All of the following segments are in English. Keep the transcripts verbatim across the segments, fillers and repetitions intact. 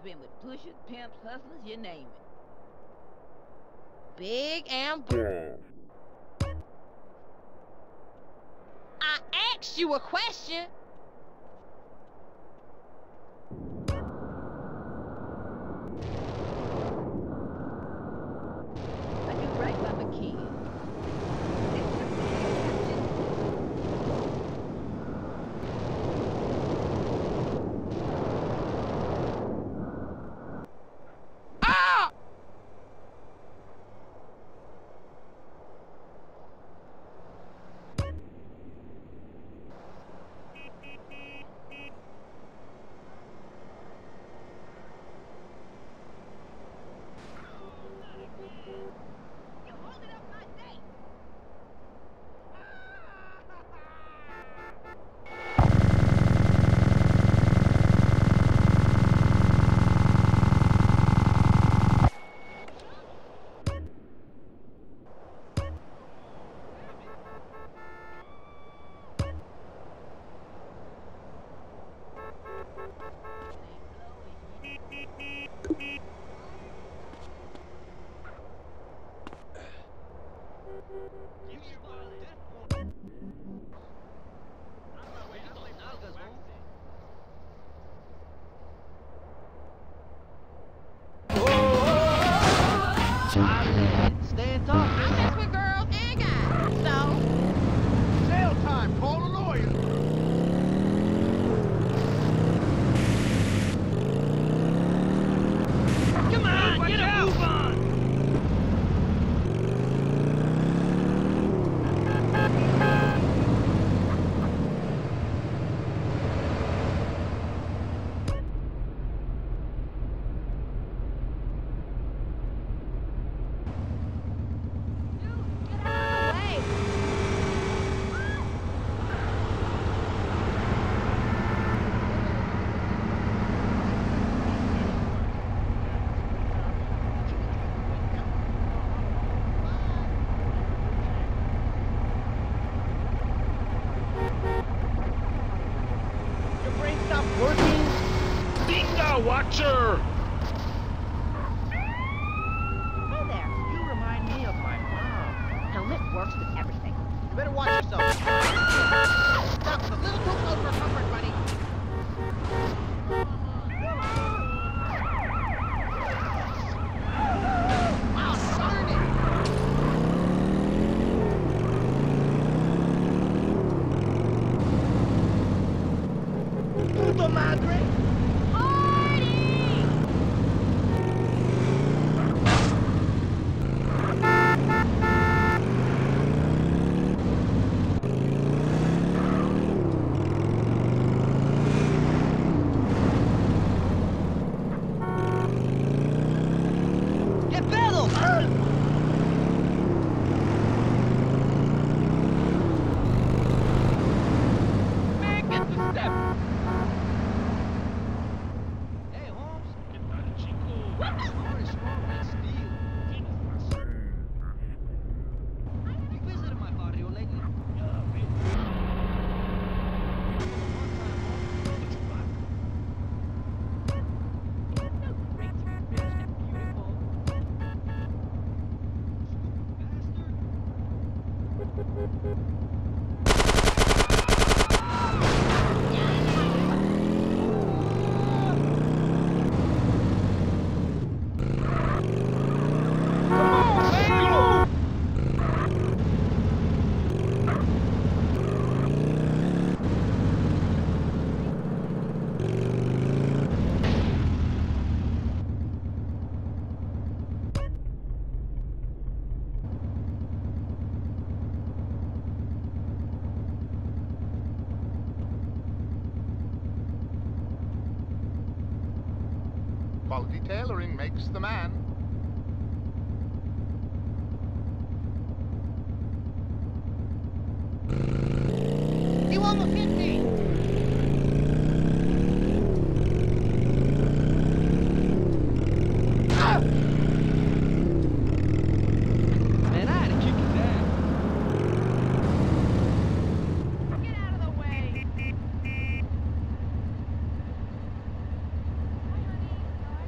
I've been with pushers, pimps, hustlers, you name it. Big and bold. I asked you a question. I do right by my kids. Stay in touch. I mess with girls and guys, so. Jail time. Call a lawyer. Come on, get a move on! Your brain stopped working? Dinga Watcher! Hey there, you remind me of my mom. Helmet works with everything. You better watch yourself. Stop. A little too close for comfort, buddy. Wow, darn it. Puta madre. ¡Qué pedo! Man, get the step! Hey, Holmes. ¿Qué tal, chico? Smart is strong man steel. Tienes razón. You visited my barrio lately? Ya ves. Quality tailoring makes the man. You almost hit me. Man, I had to kick his ass. Get out of the way.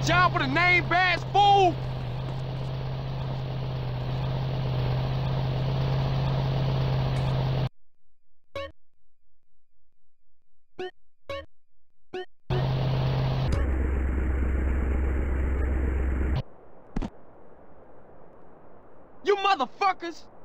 job with a name badge, fool? You motherfuckers!